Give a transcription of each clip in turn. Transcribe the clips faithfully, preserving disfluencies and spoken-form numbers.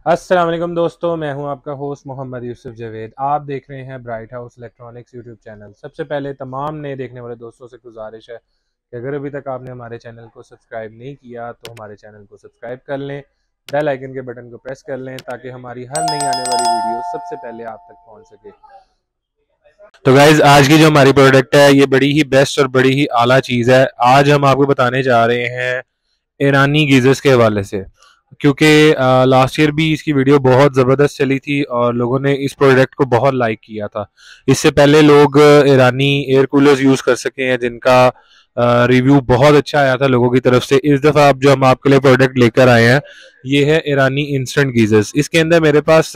अस्सलाम वालेकुम दोस्तों, मैं हूं आपका होस्ट मोहम्मद यूसुफ जवेद। आप देख रहे हैं Bright House Electronics YouTube channel. सबसे पहले तमाम नए देखने वाले दोस्तों से गुजारिश है कि अगर अभी तक आपने हमारे चैनल को सब्सक्राइब नहीं किया तो हमारे चैनल को सब्सक्राइब कर लें, बेल आइकन के बटन को प्रेस कर लें ताकि हमारी हर नई आने वाली वीडियो सबसे पहले आप तक पहुंच सके। तो गाइज, आज की जो हमारी प्रोडक्ट है ये बड़ी ही बेस्ट और बड़ी ही आला चीज़ है। आज हम आपको बताने जा रहे हैं ईरानी गीजर्स के हवाले से, क्योंकि लास्ट ईयर भी इसकी वीडियो बहुत ज़बरदस्त चली थी और लोगों ने इस प्रोडक्ट को बहुत लाइक किया था। इससे पहले लोग ईरानी एयर कूलर्स यूज़ कर सके हैं जिनका रिव्यू बहुत अच्छा आया था लोगों की तरफ से। इस दफ़ा अब जो हम आपके लिए प्रोडक्ट लेकर आए हैं ये है ईरानी इंस्टेंट गीजर्स। इसके अंदर मेरे पास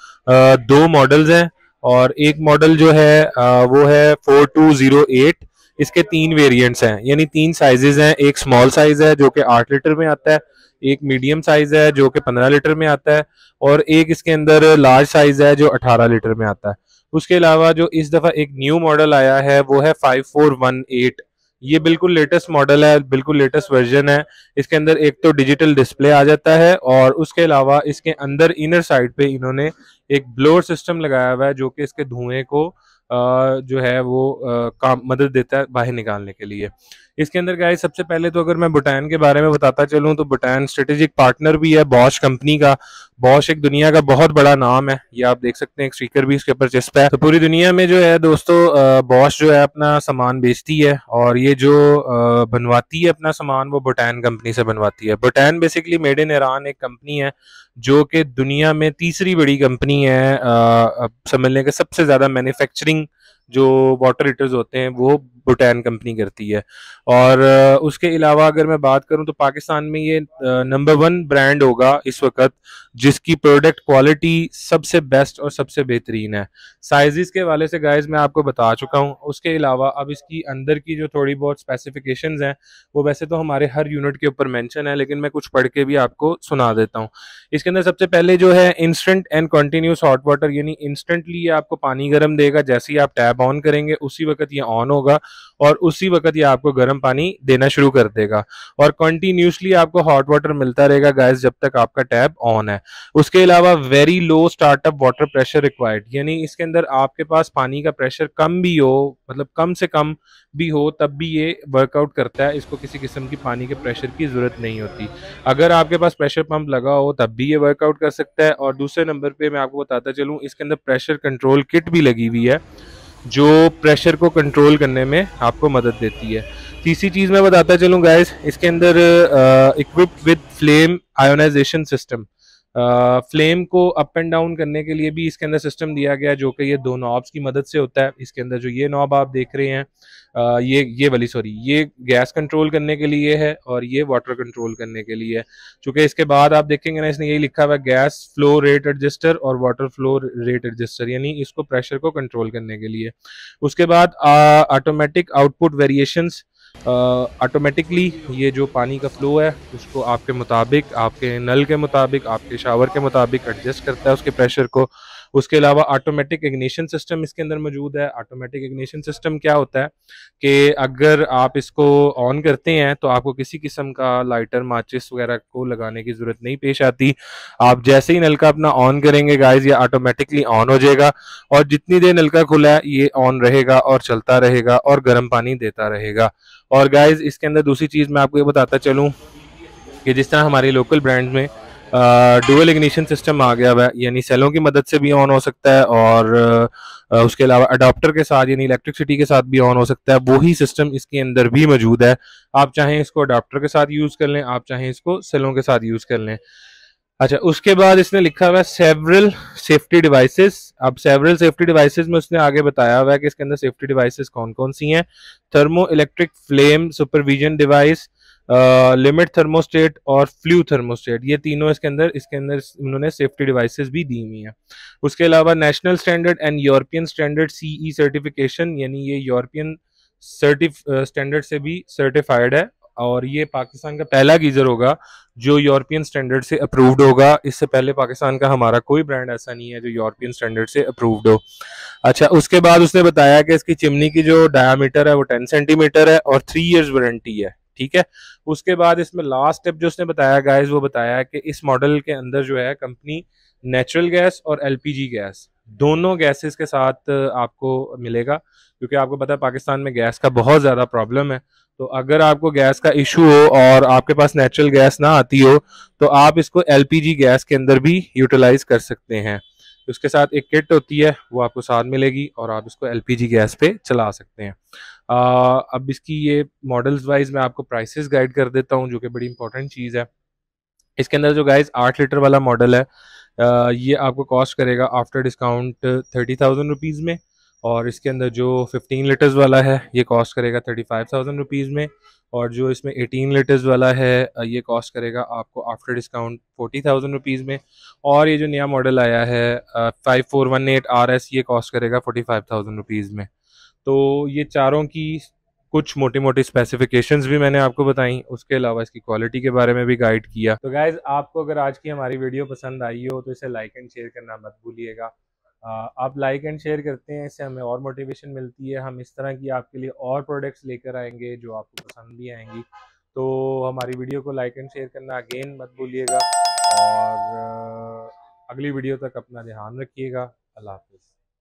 आ, दो मॉडल्स हैं और एक मॉडल जो है आ, वो है फोर टू ज़ीरो एट। इसके तीन वेरिएंट्स हैं, यानी तीन साइजेस हैं। एक स्मॉल साइज है जो कि आठ लीटर में आता है, एक मीडियम साइज है जो कि पंद्रह लीटर में आता है, और एक इसके अंदर लार्ज साइज है जो अठारह लीटर में आता है। उसके अलावा जो इस दफ़ा एक न्यू मॉडल आया है वो है फाइव फोर वन एट। ये बिल्कुल लेटेस्ट मॉडल है, बिल्कुल लेटेस्ट वर्जन है। इसके अंदर एक तो डिजिटल डिस्प्ले आ जाता है और उसके अलावा इसके अंदर इनर साइड पे इन्होंने एक ब्लोअर सिस्टम लगाया हुआ है जो कि इसके धुएं को आ, जो है वो आ, काम मदद देता है बाहर निकालने के लिए। इसके अंदर गाइस सबसे पहले तो अगर मैं बुटान के बारे में बताता चलूं तो बुटान स्ट्रेटेजिक पार्टनर भी है बॉश कंपनी का। बॉश एक दुनिया का बहुत बड़ा नाम है, ये आप देख सकते हैं, एक स्टिकर भी इसके ऊपर चिपका है। तो पूरी दुनिया में जो है दोस्तों बॉश जो है अपना सामान बेचती है और ये जो बनवाती है अपना सामान वो बुटान कंपनी से बनवाती है। Butan basically made in Iran एक कंपनी है जो कि दुनिया में तीसरी बड़ी कंपनी है। समझ लें कि सबसे ज्यादा मैन्युफैक्चरिंग जो वाटर हीटर्स होते हैं वो बुटान कंपनी करती है। और उसके अलावा अगर मैं बात करूं तो पाकिस्तान में ये नंबर वन ब्रांड होगा इस वक्त जिसकी प्रोडक्ट क्वालिटी सबसे बेस्ट और सबसे बेहतरीन है। साइजेस के हवाले से गाइस मैं आपको बता चुका हूं। उसके अलावा अब इसकी अंदर की जो थोड़ी बहुत स्पेसिफिकेशंस हैं वो वैसे तो हमारे हर यूनिट के ऊपर मेंशन है, लेकिन मैं कुछ पढ़ के भी आपको सुना देता हूँ। इसके अंदर सबसे पहले जो है instant and continuous hot water, यानी इंस्टेंटली ये आपको पानी गर्म देगा। जैसे ही आप टैप ऑन करेंगे उसी वक्त ये ऑन होगा और उसी वक्त ये आपको गर्म पानी देना शुरू कर देगा। और कंटिन्यूसली आपको हॉट वाटर मिलता रहेगा गाइस जब तक आपका टैप ऑन है। उसके अलावा very low startup water pressure required, यानी इसके अंदर आपके पास पानी का प्रेशर कम भी हो, मतलब कम से कम भी हो, तब भी ये वर्कआउट करता है। इसको किसी किस्म की पानी के प्रेशर की जरूरत नहीं होती। अगर आपके पास प्रेशर पंप लगा हो तब भी ये वर्कआउट कर सकता है। और दूसरे नंबर पे मैं आपको बताता चलूँ इसके अंदर प्रेशर कंट्रोल किट भी लगी हुई है जो प्रेशर को कंट्रोल करने में आपको मदद देती है। तीसरी चीज़ मैं बताता चलूँ गाइस, इसके अंदर equipped with flame ionisation system. Flame को अप एंड डाउन करने के लिए भी इसके अंदर सिस्टम दिया गया है जो कि ये दो नॉब्स की मदद से होता है। इसके अंदर जो ये नॉब आप देख रहे हैं आ, ये ये वाली सॉरी ये गैस कंट्रोल करने के लिए है और ये वाटर कंट्रोल करने के लिए है। चूंकि इसके बाद आप देखेंगे ना इसने यही लिखा हुआ है गैस फ्लो रेट एडजस्टर और वाटर फ्लो रेट एडजस्टर, यानी इसको प्रेशर को कंट्रोल करने के लिए। उसके बाद automatic output variations, automatically uh, ये जो पानी का फ्लो है उसको आपके मुताबिक, आपके नल के मुताबिक, आपके शावर के मुताबिक एडजस्ट करता है उसके प्रेशर को। उसके अलावा ऑटोमेटिक इग्निशन सिस्टम इसके अंदर मौजूद है। ऑटोमेटिक इग्निशन सिस्टम क्या होता है कि अगर आप इसको ऑन करते हैं तो आपको किसी किस्म का लाइटर माचिस वगैरह को लगाने की ज़रूरत नहीं पेश आती। आप जैसे ही नलका अपना ऑन करेंगे गाइस ये ऑटोमेटिकली ऑन हो जाएगा और जितनी देर नलका खुला है ये ऑन रहेगा और चलता रहेगा और गर्म पानी देता रहेगा। और गाइस इसके अंदर दूसरी चीज़ मैं आपको ये बताता चलूँ कि जिस तरह हमारी लोकल ब्रांड में डुअल इग्निशन सिस्टम आ गया हुआ है, यानी सेलों की मदद से भी ऑन हो सकता है और आ, उसके अलावा अडाप्टर के साथ यानी इलेक्ट्रिसिटी के साथ भी ऑन हो सकता है। वही सिस्टम इसके अंदर भी मौजूद है। आप चाहें इसको अडाप्टर के साथ यूज़ कर लें, आप चाहें इसको सेलों के साथ यूज़ कर लें। अच्छा, उसके बाद इसने लिखा हुआ है सेवरल सेफ्टी डिवाइसेस। अब सेवरल सेफ्टी डिवाइसेस में उसने आगे बताया हुआ है कि इसके अंदर सेफ्टी डिवाइसेस कौन कौन सी हैं। Thermo electric flame supervision device, limit thermostat और फ्लू थर्मोस्टेट, ये तीनों इसके अंदर इसके अंदर उन्होंने सेफ्टी डिवाइसेस भी दी हुई हैं। उसके अलावा national standard and European standard CE certification, यानी ये यूरोपियन सर्टिफ स्टैंडर्ड से भी सर्टिफाइड है और ये पाकिस्तान का पहला गीजर होगा जो यूरोपियन स्टैंडर्ड से अप्रूव्ड होगा। इससे पहले पाकिस्तान का हमारा कोई ब्रांड ऐसा नहीं है जो यूरोपियन स्टैंडर्ड से अप्रूव्ड हो। अच्छा, उसके बाद उसने बताया कि इसकी चिमनी की जो डायामीटर है वो टेन सेंटीमीटर है और थ्री इयर्स वारंटी है। ठीक है। उसके बाद इसमें लास्ट स्टेप जो उसने बताया गाइस, वो बताया कि इस मॉडल के अंदर जो है कंपनी नेचुरल गैस और एलपीजी गैस दोनों गैसेस के साथ आपको मिलेगा, क्योंकि आपको पता है पाकिस्तान में गैस का बहुत ज़्यादा प्रॉब्लम है। तो अगर आपको गैस का इशू हो और आपके पास नेचुरल गैस ना आती हो तो आप इसको एलपीजी गैस के अंदर भी यूटिलाइज कर सकते हैं। उसके साथ एक किट होती है, वो आपको साथ मिलेगी और आप इसको एलपीजी गैस पे चला सकते हैं। आ, अब इसकी ये मॉडल्स वाइज मैं आपको प्राइसेस गाइड कर देता हूँ, जो कि बड़ी इंपॉर्टेंट चीज़ है। इसके अंदर जो गाइस आठ लीटर वाला मॉडल है, आ, ये आपको कॉस्ट करेगा after discount thirty thousand rupees में। और इसके अंदर जो फिफ्टीन लीटर्स वाला है ये कॉस्ट करेगा थर्टी फाइव थाउजेंड रुपीज़ में। और जो इसमें एटीन लीटर्स वाला है ये कॉस्ट करेगा आपको after discount forty thousand rupees में। और ये जो नया मॉडल आया है five four one eight R S, ये कॉस्ट करेगा फोर्टी फाइव थाउजेंड रुपीज़ में। तो ये चारों की कुछ मोटी मोटी स्पेसिफिकेशंस भी मैंने आपको बताई, उसके अलावा इसकी क्वालिटी के बारे में भी गाइड किया। तो गाइज आपको अगर आज की हमारी वीडियो पसंद आई हो तो इसे लाइक एंड शेयर करना मत भूलिएगा। आप लाइक एंड शेयर करते हैं, इससे हमें और मोटिवेशन मिलती है, हम इस तरह की आपके लिए और प्रोडक्ट्स लेकर आएंगे जो आपको पसंद भी आएंगी। तो हमारी वीडियो को लाइक एंड शेयर करना अगेन मत भूलिएगा, और अगली वीडियो तक अपना ध्यान रखिएगा। अल्लाह हाफिज़।